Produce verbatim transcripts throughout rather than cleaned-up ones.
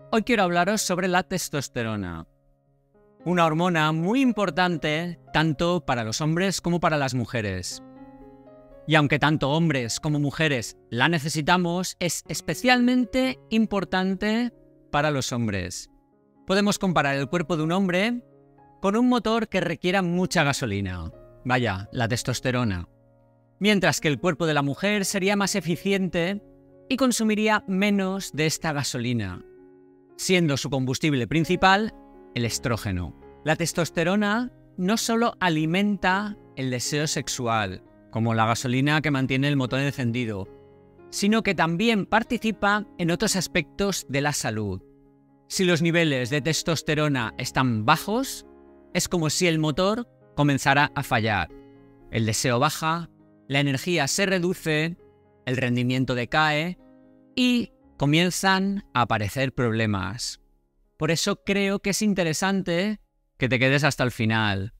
Hoy quiero hablaros sobre la testosterona, una hormona muy importante tanto para los hombres como para las mujeres. Y aunque tanto hombres como mujeres la necesitamos, es especialmente importante para los hombres. Podemos comparar el cuerpo de un hombre con un motor que requiera mucha gasolina, vaya, la testosterona, mientras que el cuerpo de la mujer sería más eficiente y consumiría menos de esta gasolina, siendo su combustible principal el estrógeno. La testosterona no solo alimenta el deseo sexual, como la gasolina que mantiene el motor encendido, sino que también participa en otros aspectos de la salud. Si los niveles de testosterona están bajos, es como si el motor comenzara a fallar. El deseo baja, la energía se reduce, el rendimiento decae y comienzan a aparecer problemas. Por eso creo que es interesante que te quedes hasta el final.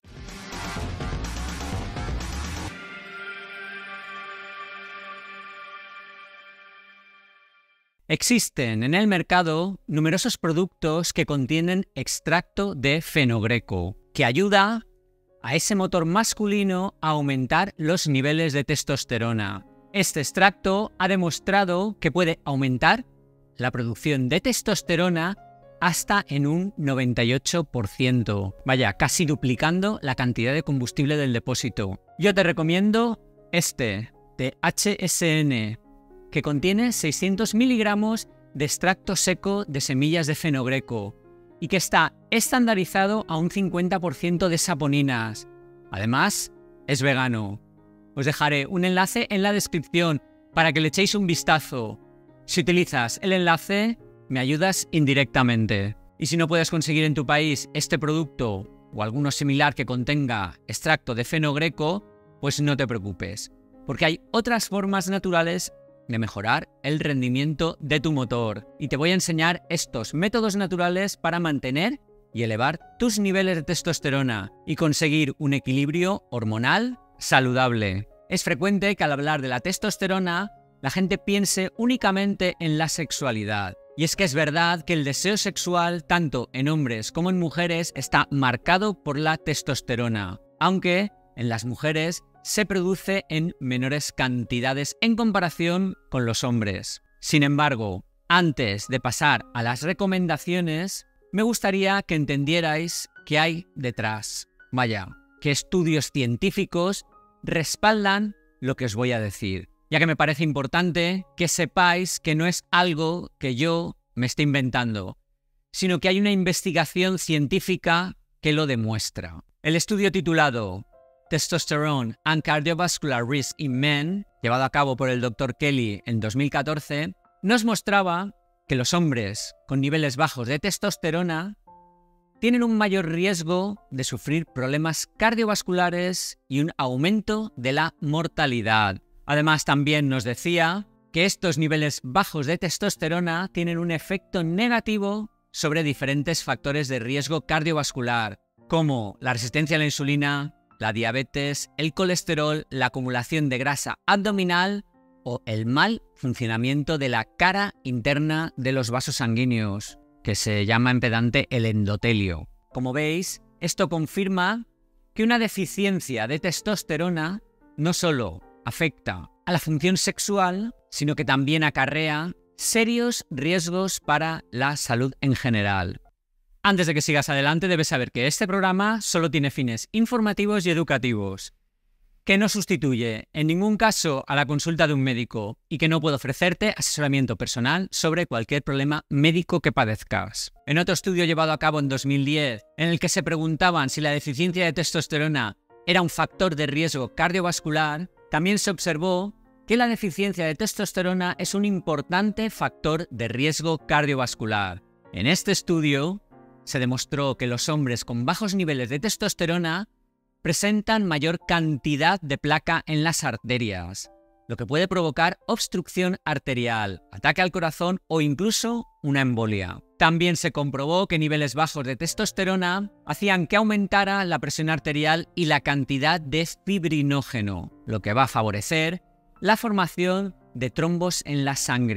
Existen en el mercado numerosos productos que contienen extracto de fenogreco, que ayuda a ese motor masculino a aumentar los niveles de testosterona. Este extracto ha demostrado que puede aumentar la producción de testosterona hasta en un noventa y ocho por ciento. Vaya, casi duplicando la cantidad de combustible del depósito. Yo te recomiendo este, de H S N, que contiene seiscientos miligramos de extracto seco de semillas de fenogreco y que está estandarizado a un cincuenta por ciento de saponinas. Además, es vegano. Os dejaré un enlace en la descripción para que le echéis un vistazo. Si utilizas el enlace, me ayudas indirectamente. Y si no puedes conseguir en tu país este producto o alguno similar que contenga extracto de fenogreco, pues no te preocupes, porque hay otras formas naturales de mejorar el rendimiento de tu motor. Y te voy a enseñar estos métodos naturales para mantener y elevar tus niveles de testosterona y conseguir un equilibrio hormonal saludable. Es frecuente que al hablar de la testosterona, la gente piense únicamente en la sexualidad. Y es que es verdad que el deseo sexual, tanto en hombres como en mujeres, está marcado por la testosterona, aunque en las mujeres se produce en menores cantidades en comparación con los hombres. Sin embargo, antes de pasar a las recomendaciones, me gustaría que entendierais qué hay detrás. Vaya, qué estudios científicos respaldan lo que os voy a decir, ya que me parece importante que sepáis que no es algo que yo me esté inventando, sino que hay una investigación científica que lo demuestra. El estudio titulado Testosterone and Cardiovascular Risk in Men, llevado a cabo por el doctor Kelly en dos mil catorce, nos mostraba que los hombres con niveles bajos de testosterona tienen un mayor riesgo de sufrir problemas cardiovasculares y un aumento de la mortalidad. Además, también nos decía que estos niveles bajos de testosterona tienen un efecto negativo sobre diferentes factores de riesgo cardiovascular, como la resistencia a la insulina, la diabetes, el colesterol, la acumulación de grasa abdominal o el mal funcionamiento de la cara interna de los vasos sanguíneos, que se llama en pedante el endotelio. Como veis, esto confirma que una deficiencia de testosterona no solo afecta a la función sexual, sino que también acarrea serios riesgos para la salud en general. Antes de que sigas adelante, debes saber que este programa solo tiene fines informativos y educativos, que no sustituye en ningún caso a la consulta de un médico y que no puede ofrecerte asesoramiento personal sobre cualquier problema médico que padezcas. En otro estudio llevado a cabo en dos mil diez, en el que se preguntaban si la deficiencia de testosterona era un factor de riesgo cardiovascular, también se observó que la deficiencia de testosterona es un importante factor de riesgo cardiovascular. En este estudio se demostró que los hombres con bajos niveles de testosterona presentan mayor cantidad de placa en las arterias, lo que puede provocar obstrucción arterial, ataque al corazón o incluso una embolia. También se comprobó que niveles bajos de testosterona hacían que aumentara la presión arterial y la cantidad de fibrinógeno, lo que va a favorecer la formación de trombos en la sangre.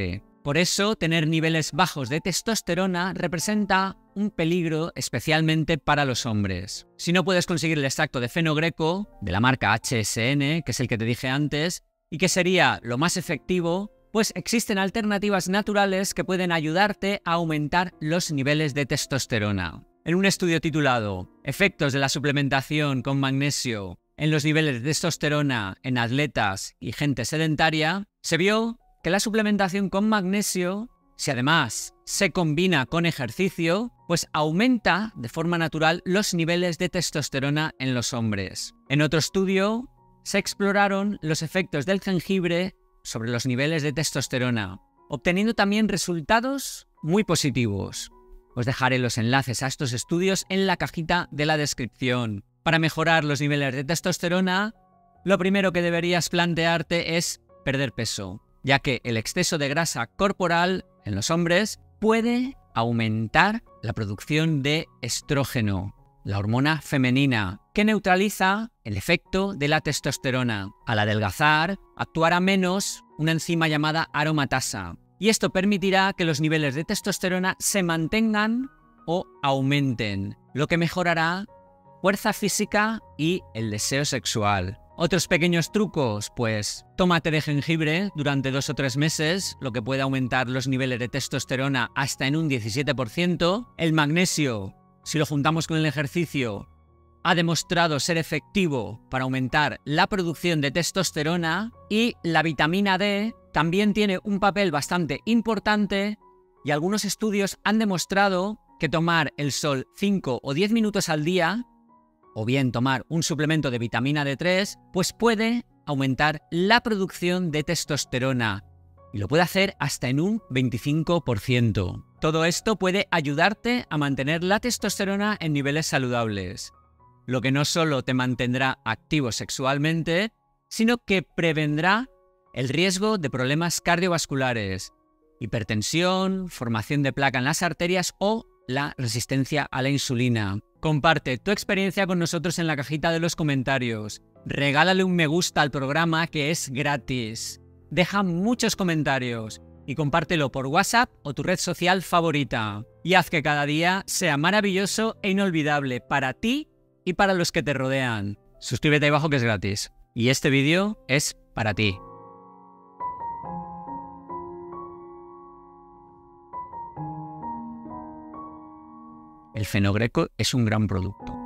Por eso, tener niveles bajos de testosterona representa un peligro especialmente para los hombres. Si no puedes conseguir el extracto de fenogreco, de la marca H S N, que es el que te dije antes, y que sería lo más efectivo, pues existen alternativas naturales que pueden ayudarte a aumentar los niveles de testosterona. En un estudio titulado Efectos de la suplementación con magnesio en los niveles de testosterona en atletas y gente sedentaria, se vio que la suplementación con magnesio, si además se combina con ejercicio, pues aumenta de forma natural los niveles de testosterona en los hombres. En otro estudio se exploraron los efectos del jengibre sobre los niveles de testosterona, obteniendo también resultados muy positivos. Os dejaré los enlaces a estos estudios en la cajita de la descripción. Para mejorar los niveles de testosterona, lo primero que deberías plantearte es perder peso, ya que el exceso de grasa corporal en los hombres puede aumentar la producción de estrógeno, la hormona femenina, que neutraliza el efecto de la testosterona. Al adelgazar, actuará menos una enzima llamada aromatasa, y esto permitirá que los niveles de testosterona se mantengan o aumenten, lo que mejorará fuerza física y el deseo sexual. Otros pequeños trucos, pues toma té de jengibre durante dos o tres meses, lo que puede aumentar los niveles de testosterona hasta en un diecisiete por ciento. El magnesio, si lo juntamos con el ejercicio, ha demostrado ser efectivo para aumentar la producción de testosterona, y la vitamina D también tiene un papel bastante importante, y algunos estudios han demostrado que tomar el sol cinco o diez minutos al día, o bien tomar un suplemento de vitamina D tres, pues puede aumentar la producción de testosterona, y lo puede hacer hasta en un veinticinco por ciento. Todo esto puede ayudarte a mantener la testosterona en niveles saludables, lo que no solo te mantendrá activo sexualmente, sino que prevendrá el riesgo de problemas cardiovasculares, hipertensión, formación de placa en las arterias o la resistencia a la insulina. Comparte tu experiencia con nosotros en la cajita de los comentarios. Regálale un me gusta al programa, que es gratis. Deja muchos comentarios y compártelo por WhatsApp o tu red social favorita. Y haz que cada día sea maravilloso e inolvidable para ti y para los que te rodean. Suscríbete ahí abajo, que es gratis. Y este vídeo es para ti. El fenogreco es un gran producto.